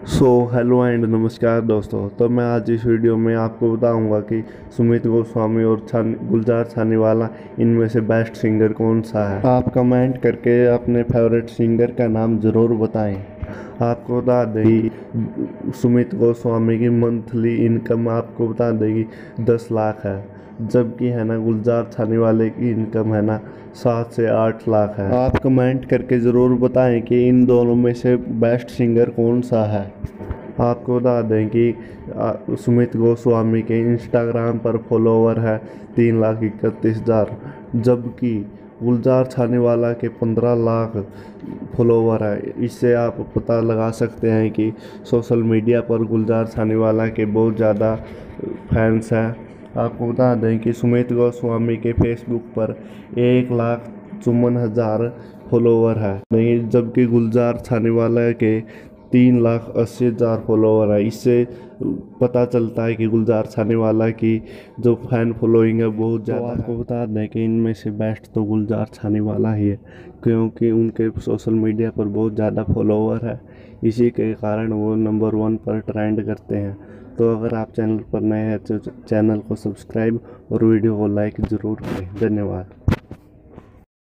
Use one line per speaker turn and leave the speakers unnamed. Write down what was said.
Hello and नमस्कार दोस्तों। तो मैं आज इस वीडियो में आपको बताऊंगा कि सुमित गोस्वामी और गुलजार छानीवाला इनमें से बेस्ट सिंगर कौन सा है। आप कमेंट करके अपने फेवरेट सिंगर का नाम ज़रूर बताएं। आपको बता दें कि सुमित गोस्वामी की मंथली इनकम आपको बता देगी 10 लाख है, जबकि है ना गुलजार छानीवाले की इनकम है ना 7 से 8 लाख है। आप कमेंट करके ज़रूर बताएं कि इन दोनों में से बेस्ट सिंगर कौन सा है। आपको बता दें कि सुमित गोस्वामी के इंस्टाग्राम पर फॉलोवर है 3,31,000, जबकि गुलजार छानीवाला के 15 लाख फॉलोवर है। इससे आप पता लगा सकते हैं कि सोशल मीडिया पर गुलजार छानीवाला के बहुत ज़्यादा फैंस हैं। आपको बता दें कि सुमित गोस्वामी के फेसबुक पर 1,54,000 फॉलोवर है, नहीं, जबकि गुलजार छानीवाला के 3,80,000 फॉलोवर है। इससे पता चलता है कि गुलजार छानीवाला की जो फैन फॉलोइंग है बहुत ज़्यादा। आपको बता दें कि इनमें से बेस्ट तो गुलजार छानीवाला ही है, क्योंकि उनके सोशल मीडिया पर बहुत ज़्यादा फॉलोवर है। इसी के कारण वो नंबर 1 पर ट्रेंड करते हैं। तो अगर आप चैनल पर नए हैं तो चैनल को सब्सक्राइब और वीडियो को लाइक ज़रूर करें। धन्यवाद।